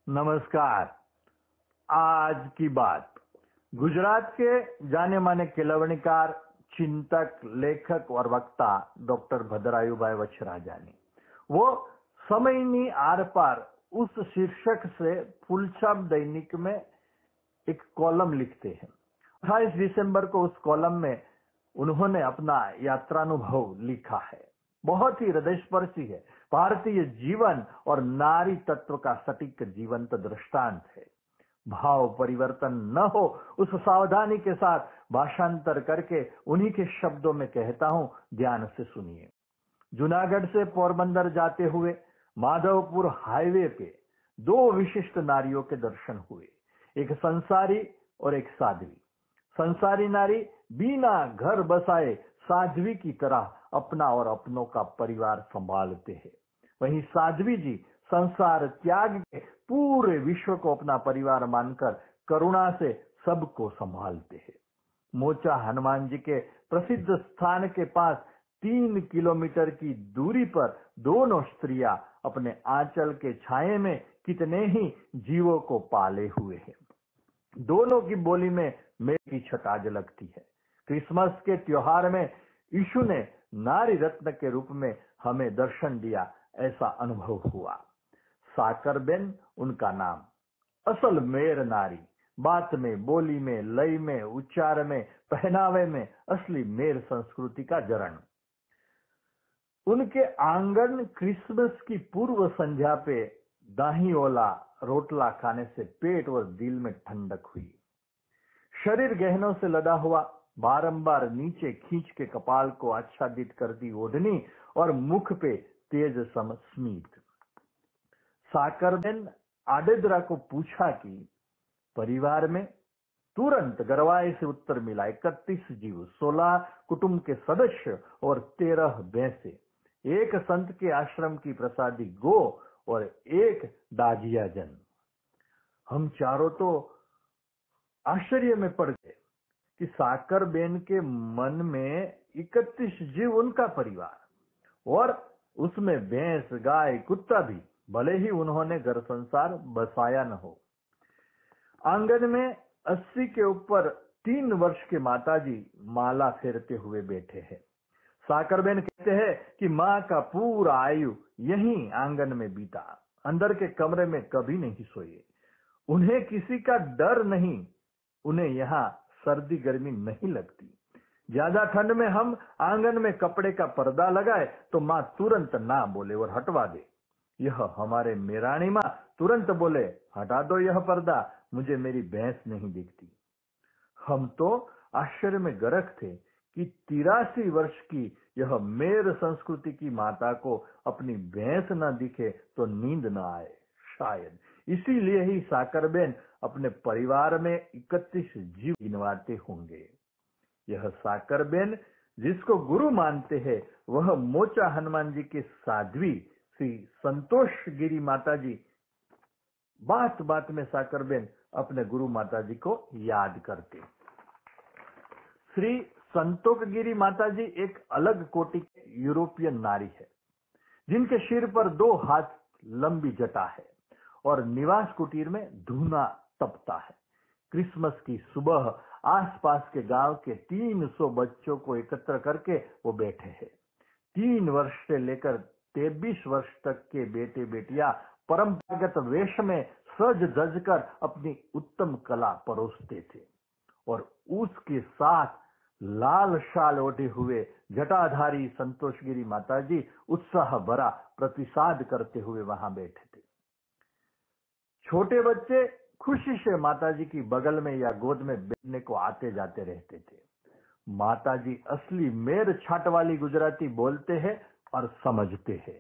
नमस्कार। आज की बात गुजरात के जाने माने केलवणीकार, चिंतक, लेखक और वक्ता डॉक्टर भद्रायुभाई वच्छराजानी। वो समयनी आर पार उस शीर्षक से फूलछाप दैनिक में एक कॉलम लिखते हैं। 28 दिसंबर को उस कॉलम में उन्होंने अपना यात्रानुभव लिखा है। बहुत ही हृदयस्पर्शी है। भारतीय जीवन और नारी तत्व का सटीक जीवंत दृष्टांत है। भाव परिवर्तन न हो, उस सावधानी के साथ भाषांतर करके उन्हीं के शब्दों में कहता हूं, ध्यान से सुनिए। जूनागढ़ से पोरबंदर जाते हुए माधवपुर हाईवे पे दो विशिष्ट नारियों के दर्शन हुए, एक संसारी और एक साध्वी। संसारी नारी बिना घर बसाए साध्वी की तरह अपना और अपनों का परिवार संभालते हैं। वहीं साध्वी जी संसार त्याग के पूरे विश्व को अपना परिवार मानकर करुणा से सबको संभालते हैं। मोचा हनुमान जी के प्रसिद्ध स्थान के पास 3 किलोमीटर की दूरी पर दोनों स्त्रियां अपने आंचल के छाये में कितने ही जीवों को पाले हुए हैं। दोनों की बोली में मेरी की छटाज लगती है। क्रिसमस के त्योहार में यीशु ने नारी रत्न के रूप में हमें दर्शन दिया, ऐसा अनुभव हुआ। साकरबेन उनका नाम। असल मेर नारी, बात में, बोली में, लय में, उच्चार में, पहनावे में असली मेर संस्कृति का जरण। उनके आंगन क्रिसमस की पूर्व संध्या पे दाही ओला रोटला खाने से पेट और दिल में ठंडक हुई। शरीर गहनों से लदा हुआ, बारंबार नीचे खींच के कपाल को आच्छादित करती ओढ़नी और मुख पे तेज सम स्मित। साकरबेन आडेदरा को पूछा कि परिवार में तुरंत गरवाए से उत्तर मिला। 31 जीव, 16 कुटुंब के सदस्य और 13 भैंसे, एक संत के आश्रम की प्रसादी गो और एक दाजिया जन। हम चारों तो आश्चर्य में पड़ गए कि साकरबेन के मन में 31 जीव उनका परिवार और उसमें भैंस, गाय, कुत्ता भी, भले ही उन्होंने घर संसार बसाया न हो। आंगन में 80 के ऊपर 3 वर्ष के माताजी माला फेरते हुए बैठे हैं। साकरबेन कहते हैं कि माँ का पूरा आयु यहीं आंगन में बीता, अंदर के कमरे में कभी नहीं सोए। उन्हें किसी का डर नहीं, उन्हें यहाँ सर्दी गर्मी नहीं लगती। ज्यादा ठंड में हम आंगन में कपड़े का पर्दा लगाए तो माँ तुरंत ना बोले और हटवा दे। यह हमारे मेराणी माँ तुरंत बोले, हटा दो यह पर्दा, मुझे मेरी भैंस नहीं दिखती। हम तो आश्चर्य में गरक थे कि 83 वर्ष की यह मेर संस्कृति की माता को अपनी भैंस न दिखे तो नींद न आए। शायद इसीलिए ही साकरबेन अपने परिवार में 31 जीव गिनवाते होंगे। यह साकरबेन जिसको गुरु मानते हैं, वह मोचा हनुमान जी के साध्वी श्री संतोष गिरी माता जी। बात बात में साकरबेन अपने गुरु माता जी को याद करते। श्री संतोष गिरी माता जी एक अलग कोटि की यूरोपियन नारी है, जिनके सिर पर 2 हाथ लंबी जटा है और निवास कुटीर में धूना तपता है। क्रिसमस की सुबह आसपास के गांव के 300 बच्चों को एकत्र करके वो बैठे हैं। 3 वर्ष से लेकर 23 वर्ष तक के बेटे बेटियां परंपरागत वेश में सज धज कर अपनी उत्तम कला परोसते थे और उसके साथ लाल शाल ओढ़े हुए जटाधारी संतोषगिरी माताजी उत्साह भरा प्रतिसाद करते हुए वहां बैठे थे। छोटे बच्चे खुशी से माताजी की बगल में या गोद में बैठने को आते जाते रहते थे। माताजी असली मेर छाट वाली गुजराती बोलते हैं और समझते हैं।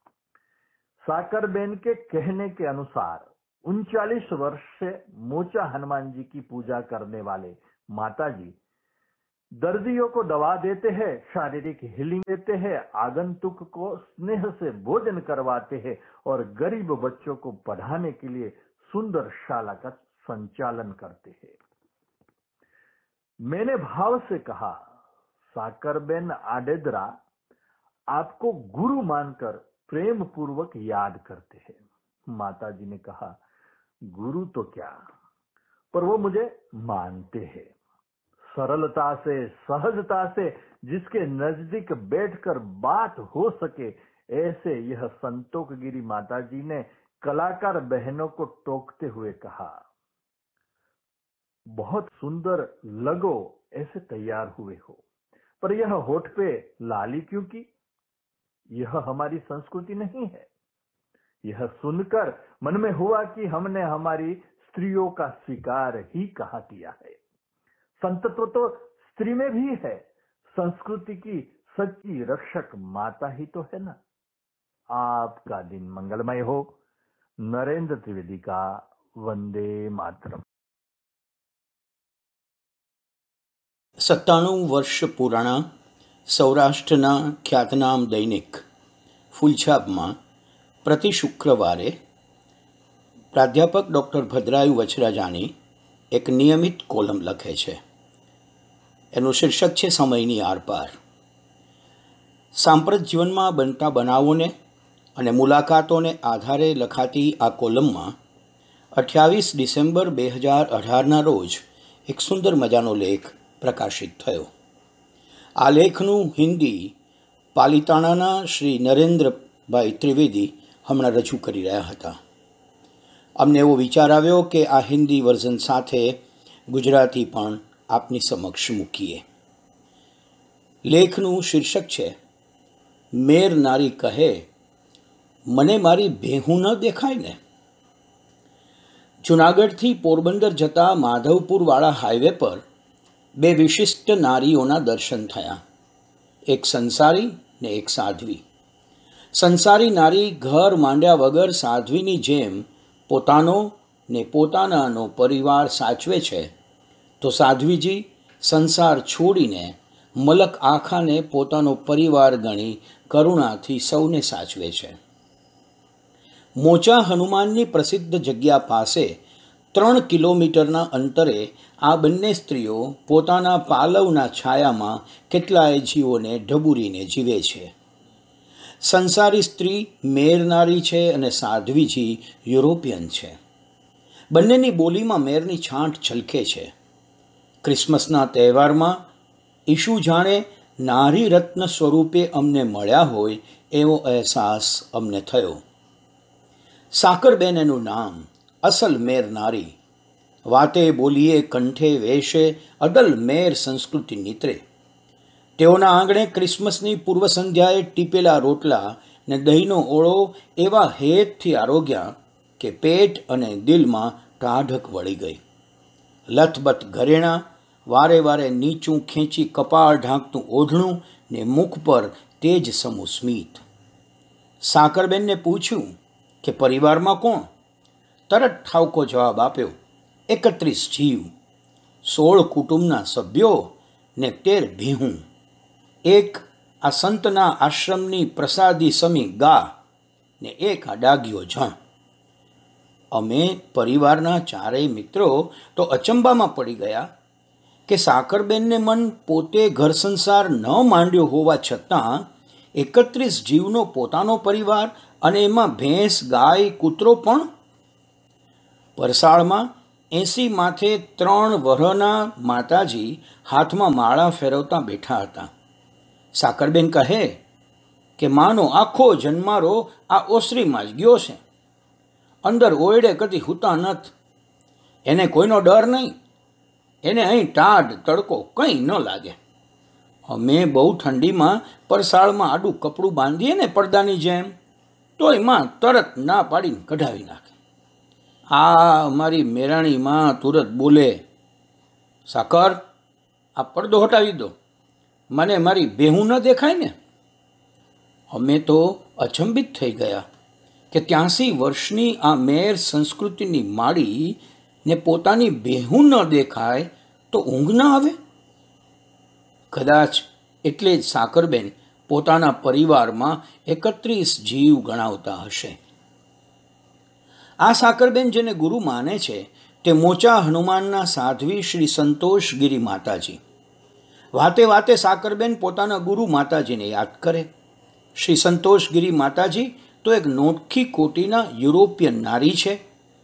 साकरबेन के कहने के अनुसार 39 वर्ष से मोचा हनुमान जी की पूजा करने वाले माताजी दर्दियों को दवा देते हैं, शारीरिक हीलिंग देते हैं, आगंतुक को स्नेह से भोजन करवाते हैं और गरीब बच्चों को पढ़ाने के लिए सुंदर शाला का संचालन करते हैं। मैंने भाव से कहा, साकरबेन आडेदरा आपको गुरु मानकर प्रेम पूर्वक याद करते हैं। माताजी ने कहा, गुरु तो क्या, पर वो मुझे मानते हैं। सरलता से, सहजता से जिसके नजदीक बैठकर बात हो सके, ऐसे यह संतोष गिरी माताजी ने कलाकार बहनों को टोकते हुए कहा। बहुत सुंदर लगो, ऐसे तैयार हुए हो, पर यह होठ पे लाली क्यों की? यह हमारी संस्कृति नहीं है। यह सुनकर मन में हुआ कि हमने हमारी स्त्रियों का स्वीकार ही कहाँ किया है। संतत्व तो स्त्री में भी है। संस्कृति की सच्ची रक्षक माता ही तो है ना। आपका दिन मंगलमय हो। नरेंद्र त्रिवेदी का वंदे मातरम। 97 વર્ષ પુરાણા સૌરાષ્ટ્રના ખ્યાતનામ દૈનિક ફૂલછાપમાં પ્રતિ શુક્રવારે પ્રાધ્યાપક ડૉક્ટર ભદ્રાયુ વછરાજાની એક નિયમિત કોલમ લખે છે. એનું શીર્ષક છે સમયની આરપાર. સાંપ્રત જીવનમાં બનતા બનાવોને અને મુલાકાતોને આધારે લખાતી આ કોલમમાં 28 ડિસેમ્બર 2018ના રોજ એક સુંદર મજાનો લેખ પ્રકાશિત થયો. આ લેખનું હિન્દી પાલિતાણાના શ્રી નરેન્દ્રભાઈ ત્રિવેદી હમણાં રજૂ કરી રહ્યા હતા. અમને એવો વિચાર આવ્યો કે આ હિન્દી વર્ઝન સાથે ગુજરાતી પણ આપની સમક્ષ મૂકીએ. લેખનું શીર્ષક છે મેર નારી કહે મને મારી ભેહું ન દેખાય ને. જૂનાગઢથી પોરબંદર જતા માધવપુરવાળા હાઈવે પર બે વિશિષ્ટ નારીઓના દર્શન થયા. એક સંસારી ને એક સાધ્વી. સંસારી નારી ઘર માંડ્યા વગર સાધ્વીની જેમ પોતાનો ને પોતાનાનો પરિવાર સાચવે છે, તો સાધ્વીજી સંસાર છોડીને મલક આખાને પોતાનો પરિવાર ગણી કરુણાથી સૌને સાચવે છે. મોચા હનુમાનની પ્રસિદ્ધ જગ્યા પાસે 3 કિલોમીટરના અંતરે આ બંને સ્ત્રીઓ પોતાના પાલવના છાયામાં કેટલાય જીવોને ઢબૂરીને જીવે છે. સંસારી સ્ત્રી મેરનારી છે અને સાધ્વીજી યુરોપિયન છે. બંનેની બોલીમાં મેરની છાંટ છલકે છે. ક્રિસમસના તહેવારમાં ઈશુ જાણે નારી રત્ન સ્વરૂપે અમને મળ્યા હોય એવો અહેસાસ અમને થયો. સાકરબેન એનું નામ. અસલ મેર નારી. વાતે બોલીએ કંઠે વેશે અદલ મેર સંસ્કૃતિ નીતરે. તેઓના આંગણે ક્રિસમસની પૂર્વ સંધ્યાએ ટીપેલા રોટલા ને દહીંનો ઓળો એવા હેતથી આરોગ્યા કે પેટ અને દિલમાં ટાઢક વળી ગઈ. લથબથ ઘરેણાં, વારે વારે નીચું ખેંચી કપાળ ઢાંકતું ઓઢણું ને મુખ પર તેજ સમૂહ સ્મિત. સાકરબેનને પૂછ્યું કે પરિવારમાં કોણ? તરત ઠાવકો જવાબ આપ્યો, 31 જીવ, 16 કુટુંબના સભ્યો ને 13 ભેહું. એક આ સંતના આશ્રમની પ્રસાદી સમી ગા ને એક આ ડાગ્યો જણ. અમે પરિવારના ચારેય મિત્રો તો અચંબામાં પડી ગયા કે સાકરબેનને મન પોતે ઘર સંસાર ન માંડ્યો હોવા છતાં 31 જીવનો પોતાનો પરિવાર અને એમાં ભેંસ, ગાય, કૂતરો પણ. પરસાળમાં 80 માથે 3 વરહના માતાજી હાથમાં માળા ફેરવતા બેઠા હતા. સાકરબેન કહે કે માનો આખો જન્મારો આ ઓસરીમાં જ ગયો છે. અંદર ઓયડે કદી હુતા નથ. એને કોઈનો ડર નહીં. એને અહીં ટાઢ તડકો કંઈ ન લાગે. અમે બહુ ઠંડીમાં પરસાળમાં આડું કપડું બાંધીએ ને પડદાની જેમ, તો એમાં તરત ના પાડીને કઢાવી નાખે. આ અમારી મેરાણીમાં તુરત બોલે, સાકર આ પડદો હટાવી દો, મને મારી ભેહું ન દેખાય ને. અમે તો અચંબિત થઈ ગયા કે 83 વર્ષની આ મેર સંસ્કૃતિની માળી ને પોતાની ભેહું ન દેખાય તો ઊંઘ ન આવે. કદાચ એટલે જ સાકરબેન પોતાના પરિવારમાં 31 જીવ ગણાવતા હશે. આ સાકરબેન જેને ગુરુ માને છે તે મોચા હનુમાનના સાધ્વી શ્રી સંતોષ ગિરી માતાજી. વાતે વાતે સાકરબેન પોતાના ગુરુ માતાજીને યાદ કરે. શ્રી સંતોષ ગિરી માતાજી તો એક નોટખી કોટીના યુરોપિયન નારી છે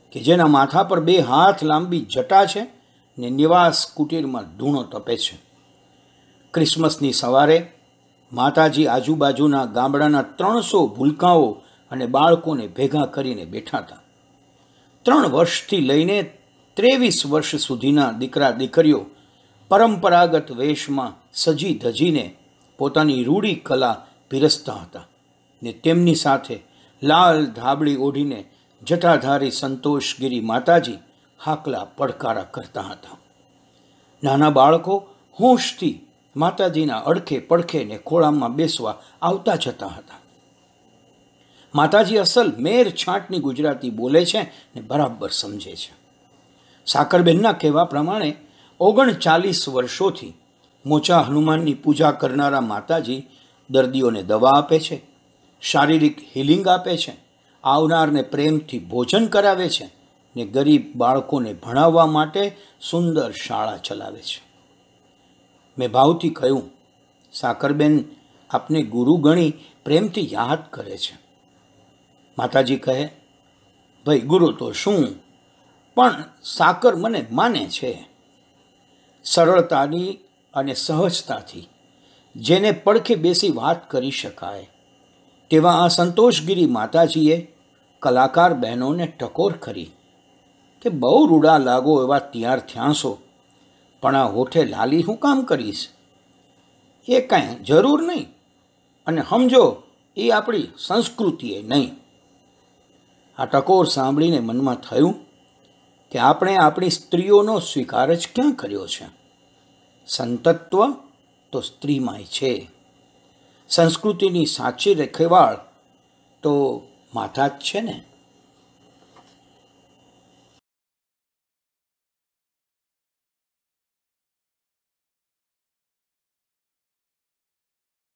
કે જેના માથા પર 2 હાથ લાંબી જટા છે ને નિવાસ કુટીરમાં ધૂણો તપે છે. ક્રિસમસની સવારે માતાજી આજુબાજુના ગામડાના 300 ભૂલકાઓ અને બાળકોને ભેગા કરીને બેઠા હતા. 3 વર્ષથી લઈને 23 વર્ષ સુધીના દીકરા દીકરીઓ પરંપરાગત વેશમાં સજી ધજીને પોતાની રૂડી કલા પીરસતા હતા ને તેમની સાથે લાલ ધાબળી ઓઢીને જટાધારી સંતોષગીરી માતાજી હાકલા પડકારા કરતા હતા. નાના બાળકો હોંશથી માતાજીના અડખે પડખે ને ખોળામાં બેસવા આવતા જતા હતા. માતાજી અસલ મેર છાંટની ગુજરાતી બોલે છે ને બરાબર સમજે છે. સાકરબેનના કહેવા પ્રમાણે 39 વર્ષોથી મોચા હનુમાનની પૂજા કરનારા માતાજી દર્દીઓને દવા આપે છે, શારીરિક હિલિંગ આપે છે, આવનારને પ્રેમથી ભોજન કરાવે છે ને ગરીબ બાળકોને ભણાવવા માટે સુંદર શાળા ચલાવે છે. મેં ભાવથી કહ્યું, સાકરબેન આપને ગુરુ ગણી પ્રેમથી યાદ કરે છે. માતાજી કહે, ભાઈ ગુરુ તો શું, પણ સાકર મને માને છે. સરળતાની અને સહજતાથી જેને પડખે બેસી વાત કરી શકાય તેવા આ સંતોષગીરી માતાજીએ કલાકાર બહેનોને ટકોર કરી કે બહુ રૂડા લાગો એવા તૈયાર થયા છો, પણ આ હોઠે લાલી હું કામ કરીશ? એ કાંઈ જરૂર નહીં, અને સમજો એ આપણી સંસ્કૃતિએ નહીં. આ ટકોર સાંભળીને મનમાં થયું કે આપણે આપણી સ્ત્રીઓનો સ્વીકાર જ ક્યાં કર્યો છે? સંતત્વ તો સ્ત્રીમાંય છે. સંસ્કૃતિની સાચી રખેવાળ તો માતા જ છે ને.